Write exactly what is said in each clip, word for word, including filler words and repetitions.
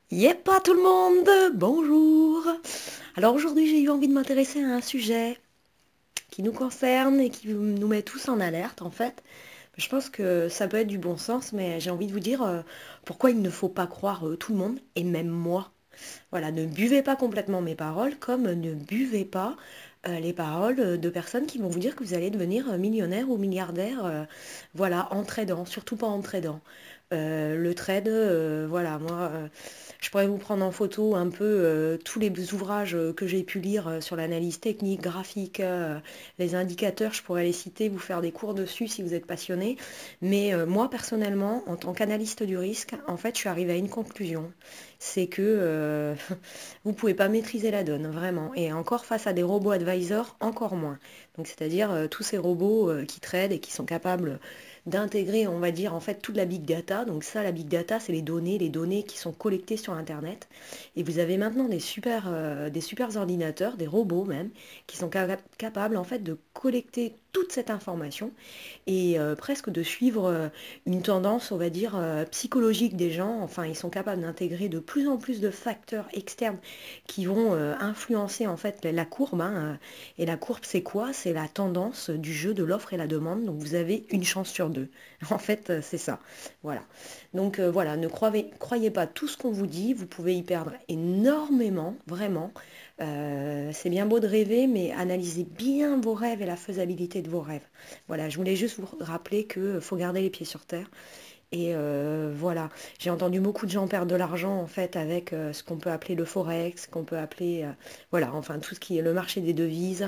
Yep, pas tout le monde, bonjour. Alors aujourd'hui j'ai eu envie de m'intéresser à un sujet qui nous concerne et qui nous met tous en alerte en fait. Je pense que ça peut être du bon sens, mais j'ai envie de vous dire euh, pourquoi il ne faut pas croire euh, tout le monde, et même moi. Voilà, ne buvez pas complètement mes paroles, comme ne buvez pas euh, les paroles euh, de personnes qui vont vous dire que vous allez devenir euh, millionnaire ou milliardaire, euh, voilà, en tradant, surtout pas en tradant. Euh, le trade, euh, voilà, moi, euh, je pourrais vous prendre en photo un peu euh, tous les ouvrages euh, que j'ai pu lire euh, sur l'analyse technique, graphique, euh, les indicateurs, je pourrais les citer, vous faire des cours dessus si vous êtes passionné. Mais euh, moi, personnellement, en tant qu'analyste du risque, en fait, je suis arrivée à une conclusion. C'est que euh, vous ne pouvez pas maîtriser la donne, vraiment. Et encore face à des robots advisors, encore moins. Donc, c'est-à-dire euh, tous ces robots euh, qui tradent et qui sont capables d'intégrer, on va dire, en fait, toute la big data. Donc ça, la big data, c'est les données, les données qui sont collectées sur Internet. Et vous avez maintenant des super, euh, des super ordinateurs, des robots même, qui sont ca- capables, en fait, de collecter toute cette information et euh, presque de suivre euh, une tendance, on va dire, euh, psychologique des gens. Enfin, ils sont capables d'intégrer de plus en plus de facteurs externes qui vont euh, influencer, en fait, la courbe, hein. euh, Et la courbe, c'est quoi? C'est la tendance du jeu de l'offre et la demande. Donc, vous avez une chance sur deux. En fait, euh, c'est ça. Voilà. Donc, euh, voilà, ne croyez, croyez pas tout ce qu'on vous dit. Vous pouvez y perdre énormément, vraiment. Euh, c'est bien beau de rêver, mais analysez bien vos rêves et la faisabilité de vos rêves. Voilà, je voulais juste vous rappeler qu'il faut garder les pieds sur terre. Et euh, voilà, j'ai entendu beaucoup de gens perdre de l'argent en fait avec euh, ce qu'on peut appeler le forex, qu'on peut appeler, euh, voilà, enfin tout ce qui est le marché des devises.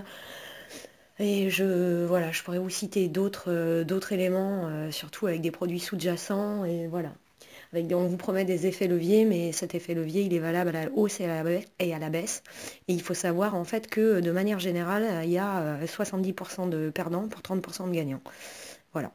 Et je, voilà, je pourrais vous citer d'autres euh, d'autres éléments, euh, surtout avec des produits sous-jacents. Et voilà, avec des- on vous promet des effets leviers, mais cet effet levier, il est valable à la hausse et à la baisse. Et à la baisse. Et il faut savoir en fait que de manière générale, il y a euh, soixante-dix pour cent de perdants pour trente pour cent de gagnants. Voilà.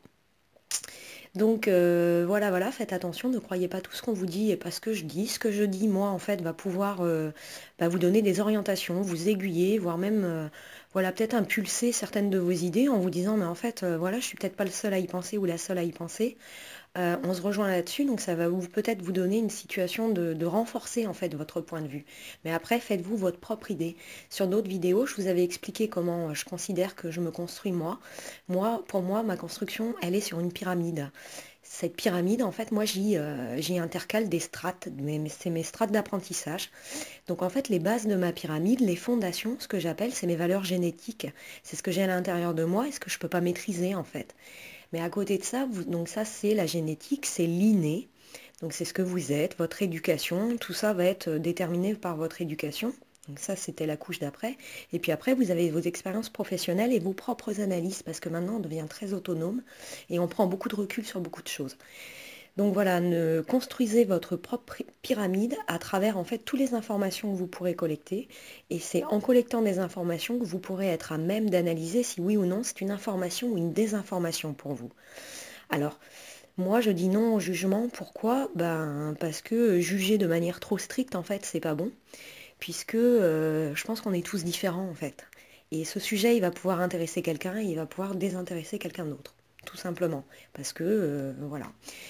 Donc euh, voilà, voilà, faites attention, ne croyez pas tout ce qu'on vous dit et pas ce que je dis. Ce que je dis, moi, en fait, va pouvoir euh, bah, vous donner des orientations, vous aiguiller, voire même, euh, voilà, peut-être impulser certaines de vos idées en vous disant, mais en fait, euh, voilà, je suis peut-être pas le seul à y penser ou la seule à y penser. Euh, on se rejoint là-dessus, donc ça va vous peut-être vous donner une situation de, de renforcer en fait votre point de vue. Mais après, faites-vous votre propre idée. Sur d'autres vidéos, je vous avais expliqué comment euh, je considère que je me construis moi. Moi, pour moi, ma construction, elle est sur une pyramide. Cette pyramide, en fait, moi, j'y euh, j'y intercale des strates, mais mais c'est mes strates d'apprentissage. Donc, en fait, les bases de ma pyramide, les fondations, ce que j'appelle, c'est mes valeurs génétiques. C'est ce que j'ai à l'intérieur de moi et ce que je ne peux pas maîtriser, en fait. Mais à côté de ça, vous- donc ça c'est la génétique, c'est l'inné. Donc c'est ce que vous êtes, votre éducation, tout ça va être euh, déterminé par votre éducation. Donc ça c'était la couche d'après. Et puis après vous avez vos expériences professionnelles et vos propres analyses parce que maintenant on devient très autonome et on prend beaucoup de recul sur beaucoup de choses. Donc voilà, ne construisez votre propre pyramide à travers en fait toutes les informations que vous pourrez collecter. Et c'est en collectant des informations que vous pourrez être à même d'analyser si oui ou non c'est une information ou une désinformation pour vous. Alors, moi je dis non au jugement. Pourquoi? Ben parce que juger de manière trop stricte en fait c'est pas bon. Puisque euh, je pense qu'on est tous différents en fait. Et ce sujet il va pouvoir intéresser quelqu'un et il va pouvoir désintéresser quelqu'un d'autre. Tout simplement. Parce que euh, voilà.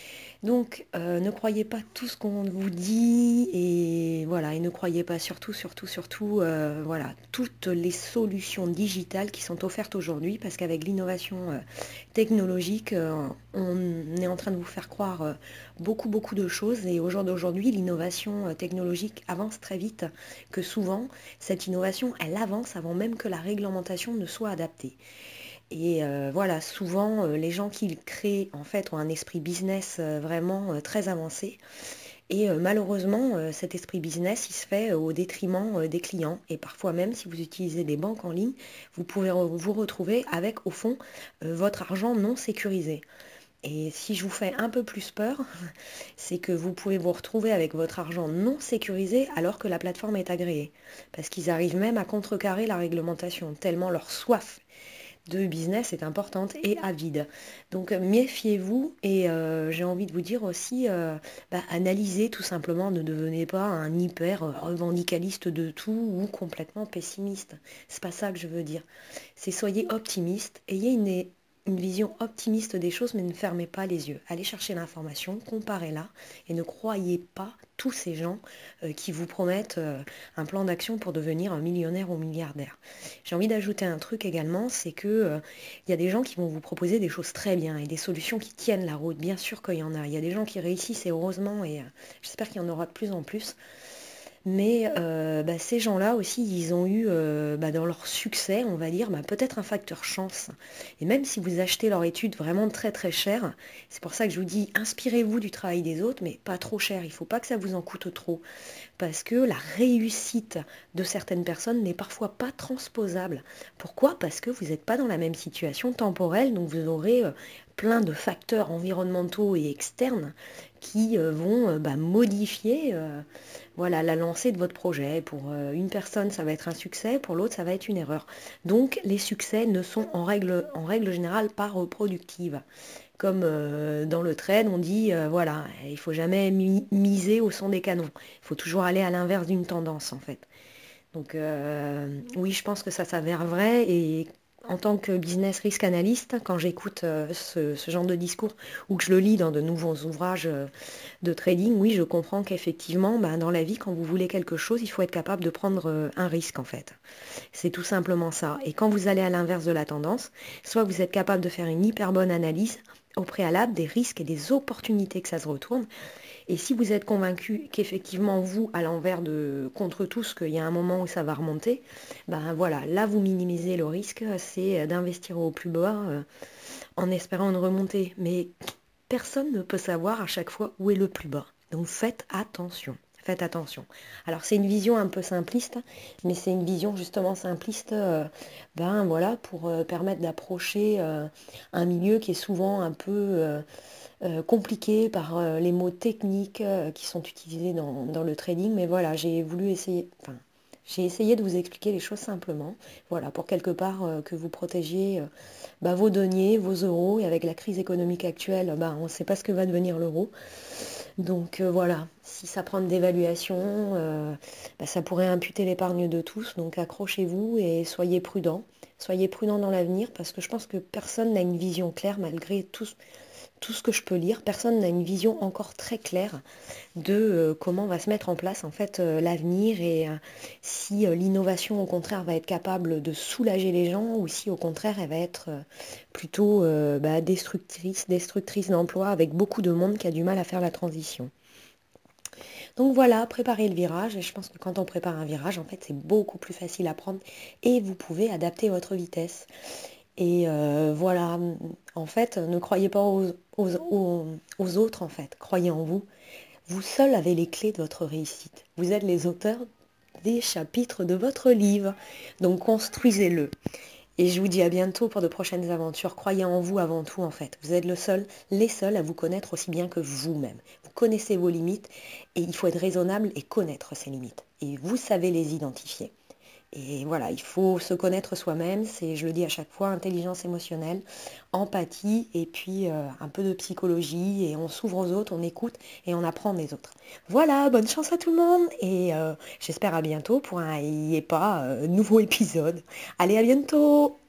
Donc, euh, ne croyez pas tout ce qu'on vous dit et voilà, et ne croyez pas surtout, surtout, surtout, euh, voilà, toutes les solutions digitales qui sont offertes aujourd'hui, parce qu'avec l'innovation euh, technologique, euh, on est en train de vous faire croire euh, beaucoup, beaucoup de choses. Et au jour d'aujourd'hui, l'innovation euh, technologique avance très vite, que souvent, cette innovation, elle avance avant même que la réglementation ne soit adaptée. Et euh, voilà, souvent, euh, les gens qui le créent, en fait, ont un esprit business euh, vraiment euh, très avancé. Et euh, malheureusement, euh, cet esprit business, il se fait euh, au détriment euh, des clients. Et parfois même, si vous utilisez des banques en ligne, vous pouvez re- vous retrouver avec, au fond, euh, votre argent non sécurisé. Et si je vous fais un peu plus peur, c'est que vous pouvez vous retrouver avec votre argent non sécurisé alors que la plateforme est agréée. Parce qu'ils arrivent même à contrecarrer la réglementation, tellement leur soif de business est importante et avide. Donc euh, méfiez-vous et euh, j'ai envie de vous dire aussi, euh, bah, analysez tout simplement, ne devenez pas un hyper euh, revendicaliste de tout ou complètement pessimiste. C'est pas ça que je veux dire. C'est soyez optimiste, ayez une, une vision optimiste des choses, mais ne fermez pas les yeux. Allez chercher l'information, comparez-la et ne croyez pas tous ces gens euh, qui vous promettent euh, un plan d'action pour devenir un millionnaire ou milliardaire. J'ai envie d'ajouter un truc également, c'est que euh, il y a des gens qui vont vous proposer des choses très bien et des solutions qui tiennent la route. Bien sûr qu'il y en a. Il y a des gens qui réussissent et heureusement, et euh, j'espère qu'il y en aura de plus en plus. Mais euh, bah, ces gens-là aussi, ils ont eu euh, bah, dans leur succès, on va dire, bah, peut-être un facteur chance. Et même si vous achetez leur étude vraiment très très cher, c'est pour ça que je vous dis, inspirez-vous du travail des autres, mais pas trop cher. Il ne faut pas que ça vous en coûte trop. Parce que la réussite de certaines personnes n'est parfois pas transposable. Pourquoi? Parce que vous n'êtes pas dans la même situation temporelle, donc vous aurez euh, plein de facteurs environnementaux et externes qui euh, vont euh, bah, modifier euh, voilà, la lancée de votre projet. Pour euh, une personne, ça va être un succès, pour l'autre, ça va être une erreur. Donc, les succès ne sont en règle, en règle générale pas reproductives. Comme euh, dans le trade, on dit, euh, voilà, il faut jamais mi- miser au son des canons. Il faut toujours aller à l'inverse d'une tendance, en fait. Donc, euh, oui, je pense que ça s'avère vrai. Et en tant que business risk analyst, quand j'écoute euh, ce, ce genre de discours ou que je le lis dans de nouveaux ouvrages euh, de trading, oui, je comprends qu'effectivement, ben, dans la vie, quand vous voulez quelque chose, il faut être capable de prendre euh, un risque, en fait. C'est tout simplement ça. Et quand vous allez à l'inverse de la tendance, soit vous êtes capable de faire une hyper bonne analyse au préalable des risques et des opportunités que ça se retourne. Et si vous êtes convaincu qu'effectivement vous, à l'envers de contre tous, qu'il y a un moment où ça va remonter, ben voilà, là vous minimisez le risque, c'est d'investir au plus bas euh, en espérant une remontée. Mais personne ne peut savoir à chaque fois où est le plus bas. Donc faites attention. Faites attention. Alors c'est une vision un peu simpliste, mais c'est une vision justement simpliste, euh, ben voilà, pour euh, permettre d'approcher euh, un milieu qui est souvent un peu euh, euh, compliqué par euh, les mots techniques euh, qui sont utilisés dans, dans le trading. Mais voilà, j'ai voulu essayer, enfin, j'ai essayé de vous expliquer les choses simplement. Voilà, pour quelque part euh, que vous protégiez euh, bah, vos deniers, vos euros. Et avec la crise économique actuelle, bah, on ne sait pas ce que va devenir l'euro. Donc euh, voilà, si ça prend une dévaluation, euh, bah, ça pourrait imputer l'épargne de tous. Donc accrochez-vous et soyez prudents. Soyez prudents dans l'avenir parce que je pense que personne n'a une vision claire malgré tout, tout ce que je peux lire. Personne n'a une vision encore très claire de euh, comment va se mettre en place en fait euh, l'avenir et euh, si euh, l'innovation au contraire va être capable de soulager les gens ou si au contraire elle va être euh, plutôt euh, bah, destructrice, destructrice d'emploi avec beaucoup de monde qui a du mal à faire la transition. Donc voilà, préparez le virage et je pense que quand on prépare un virage, en fait c'est beaucoup plus facile à prendre et vous pouvez adapter votre vitesse. Et euh, voilà, en fait, ne croyez pas aux, aux, aux, aux autres en fait, croyez en vous. Vous seul avez les clés de votre réussite. Vous êtes les auteurs des chapitres de votre livre. Donc construisez-le. Et je vous dis à bientôt pour de prochaines aventures. Croyez en vous avant tout en fait. Vous êtes le seul, les seuls à vous connaître aussi bien que vous-même. Vous connaissez vos limites et il faut être raisonnable et connaître ses limites. Et vous savez les identifier. Et voilà, il faut se connaître soi-même, c'est, je le dis à chaque fois, intelligence émotionnelle, empathie et puis euh, un peu de psychologie et on s'ouvre aux autres, on écoute et on apprend des autres. Voilà, bonne chance à tout le monde et euh, j'espère à bientôt pour un I E P A euh, nouveau épisode. Allez, à bientôt!